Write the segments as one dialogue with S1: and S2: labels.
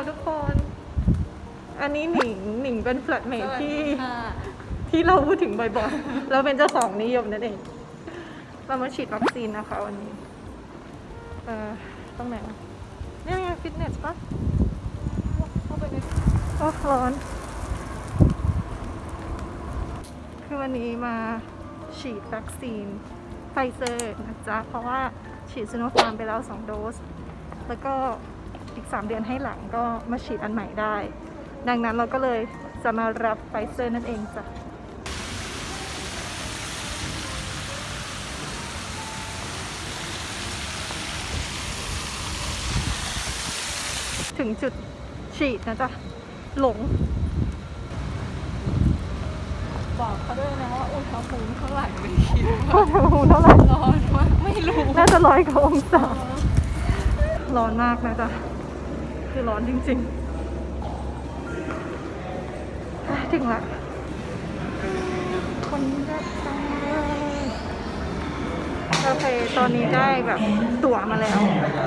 S1: ทุกคนอันนี้หนิงเป็นแฟลตเมทที่เราพูดถึงบ่อยๆเราเป็นเจ้าของนิยมนั่นเองเรามาฉีดวัคซีนนะคะวันนี้ตรงไหนเนี่ยฟิตเนสปะเข้าไปในโอ้ร้อนคือวันนี้มาฉีดวัคซีนไฟเซอร์นะจ๊ะเพราะว่าฉีดซิโนฟาร์มไปแล้ว2โดสแล้วก็อีก3เดือนให้หลังก็มาฉีดอันใหม่ได้ดังนั้นเราก็เลยจะมารับไฟเซอร์นั่นเองจ้ะถึงจุดฉีดนะจ๊ะหลงบอกเขาด้วยนะว่าอุณหภูมิเท่าไหร่ไม่คิดว่าอุณหภูมิเท่าไหร่ร้อนมากไม่รู้น่าจะ100 กว่าองศาร้อนมากนะจ๊ะคือร้อนจริงๆถึงละคนเยอะจังเลยโอเคตอนนี้ได้แบบตั๋วมาแล้ว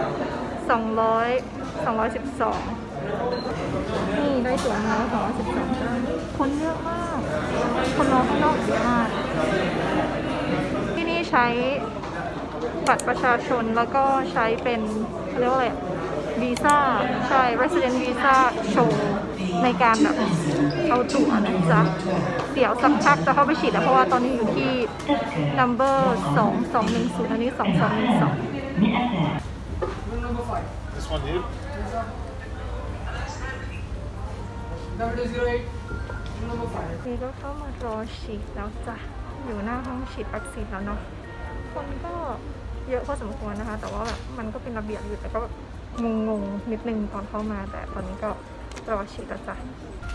S1: 212นี่ได้ตั๋วมาแล้ว212คนเยอะมากคนรอข้างนอกเยอะมากที่นี่ใช้บัตรประชาชนแล้วก็ใช้เป็นเรียกว่าอะไรวีซ่าใช่ resident visa โชว์ในการแบบเอาตั๋วนะจ๊ะเดี๋ยวสักพักจะเข้าไปฉีดแล้วเพราะว่าตอนนี้อยู่ที่ number 2210อันนี้2212
S2: This one here.
S1: นี่ก็เข้ามารอฉีดแล้วจ้ะอยู่หน้าห้องฉีดวัคซีนแล้วเนาะคนก็เยอะพอสมควรนะคะแต่ว่าแบบมันก็เป็นระเบียบอยู่แต่ก็งงนิดนึงตอนเข้ามาแต่ตอนนี้ก็รอฉีดแล้วจ้ะ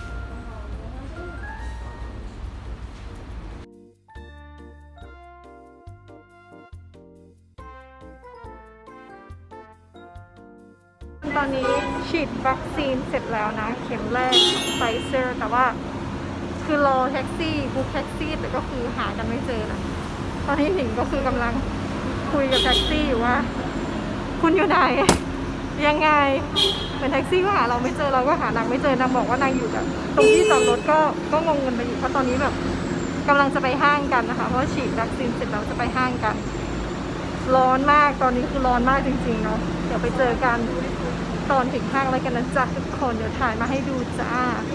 S1: ตอนนี้ฉีดวัคซีนเสร็จแล้วนะเข็มแรกไฟเซอร์แต่ว่าคือรอแท็กซี่บุ๊กแท็กซี่แต่ก็คือหากันไม่เจอนะตอนนี้หนิงก็คือกำลังคุยกับแท็กซี่อยู่ว่าคุณอยู่ไหนยังไงเป็นแท็กซี่ก็หาเราไม่เจอเราก็หานางไม่เจอนางบอกว่านางอยู่แบบตรงที่จอดรถก็งงกันไปอยู่เพราะตอนนี้แบบกำลังจะไปห้างกันนะคะเพราะฉีดวัคซีนเสร็จแล้วจะไปห้างกันร้อนมากตอนนี้คือร้อนมากจริงๆเนาะเดี๋ยวไปเจอกันตอนถึงห้างแล้วกันนะจ๊ะทุกคนเดี๋ยวถ่ายมาให้ดูจ้า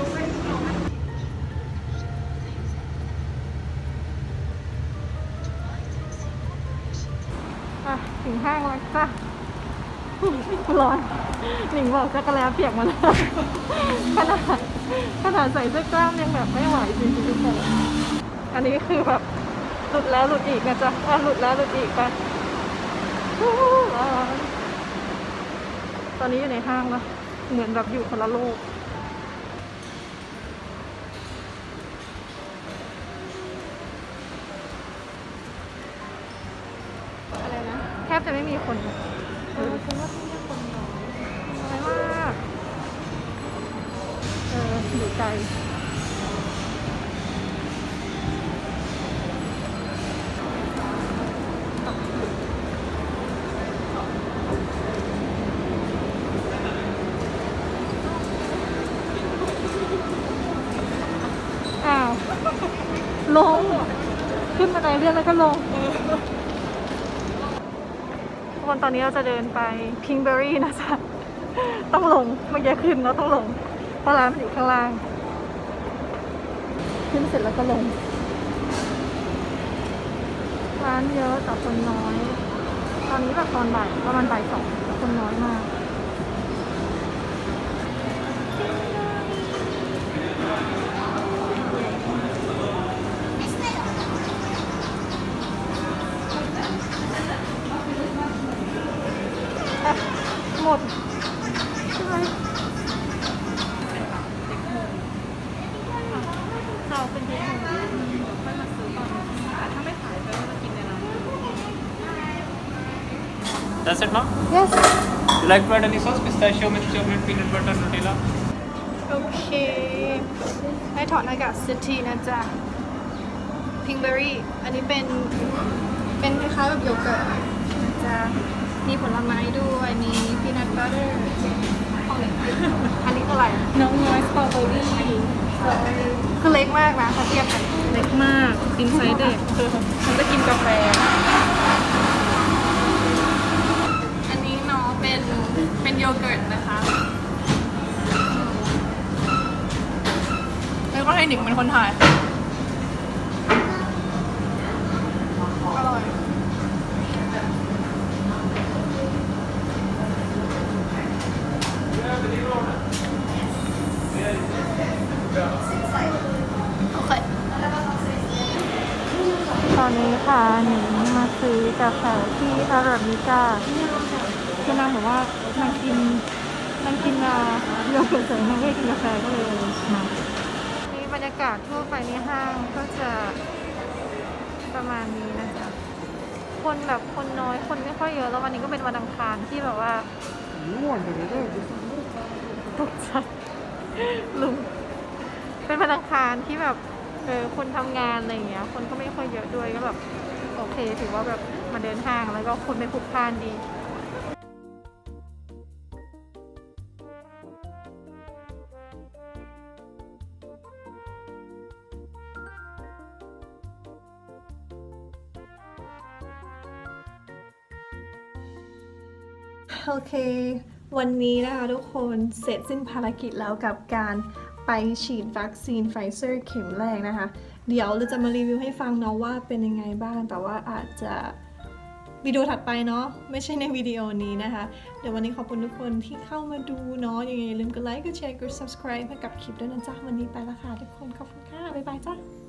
S1: ถึงห้างแล้วจ้ะร้อนหนิงบอกจักรแล้เปียกมาแล้วขนาดใส่เสื้อกล้ามยังแบบไม่ไหวจริงๆทุกคนอันนี้คือแบบหลุดแล้วหลุดอีกนะจ๊ะหลุดแล้วหลุดอีกไปร้อนตอนนี้อยู่ในห้างแล้วเหมือนแบบอยู่คนละโลกอะไรนะแทบจะไม่มีคนฉันว่าที่นี่คนน้อยมากอยู่ไกลลงขึ้นบันไดเลื่อนแล้วก็ลงทุกคนตอนนี้เราจะเดินไป Pinkberry นะจ๊ะต้องลงเมื่อกี้ขึ้นแล้วต้องลงเพราะร้านมันอยู่ข้างล่างขึ้นเสร็จแล้วก็ลงร้านเยอะแต่คนน้อยตอนนี้แบบตอนบ่ายประมาณบ่าย2แต่คนน้อยมากหมดใช่ไหมเราเป็นเด็กไม่มาซื้อตอนแต่ถ้าไม่ขายก็จะกินในร้าน
S2: That's it now?
S1: Yes.
S2: You like to add any sauce? Pistachio, milk chocolate, peanut butter, Nutella?
S1: โอเคให้ถอดหน้ากากซิตี้นะจ๊ะ Pinkberry อันนี้เป็นคล้ายๆแบบโยเกิร์ตนะจ๊ะมีผลไม้ด้วยมี peanut butter ของอันนี้เท่าไหร่
S3: น้องน้อยสตรอเบอรี่
S1: คือเล็กมากนะถ้าเทียบกัน
S3: เล็กมากกินไซส์เด็กฉันจะกินกาแฟอันนี้เนาะเป็นโยเกิร์ตนะคะแล้วก็ให้หนิงเป็นคนถ่ายอร่อยโอเค
S1: ตอนนี้ค่ะหนิงมาซื้อกาแฟที่อาราบิก้าคือนางบอกว่านางกินโยเกิร์ตเสร็จนางไม่กินกาแฟก็เลยมานี่บรรยากาศทั่วไปในห้างก็จะประมาณนี้นะจ๊ะคนแบบคนน้อยคนไม่ค่อยเยอะแล้ววันนี้ก็เป็นวันอังคารที่แบบว่าตกใจลุงเป็นวันอังคารที่แบบคนทำงานอะไรอย่างเงี้ยคนก็ไม่ค่อยเยอะด้วยก็แบบโอเคถือว่าแบบมาเดินห้างแล้วก็คนไม่พลุกพล่านดีโอเควันนี้นะคะทุกคนเสร็จสิ้นภารกิจแล้วกับการไปฉีดวัคซีนไฟเซอร์เข็มแรกนะคะเดี๋ยวเราจะมารีวิวให้ฟังเนาะว่าเป็นยังไงบ้างแต่ว่าอาจจะวิดีโอถัดไปเนาะไม่ใช่ในวิดีโอนี้นะคะเดี๋ยววันนี้ขอบคุณทุกคนที่เข้ามาดูเนาะยังไงอย่าลืมกดไลค์กดแชร์กด subscribe ให้กับคลิปด้วยนะจ๊ะวันนี้ไปแล้วค่ะทุกคนขอบคุณค่ะบ๊ายบายจ้ะ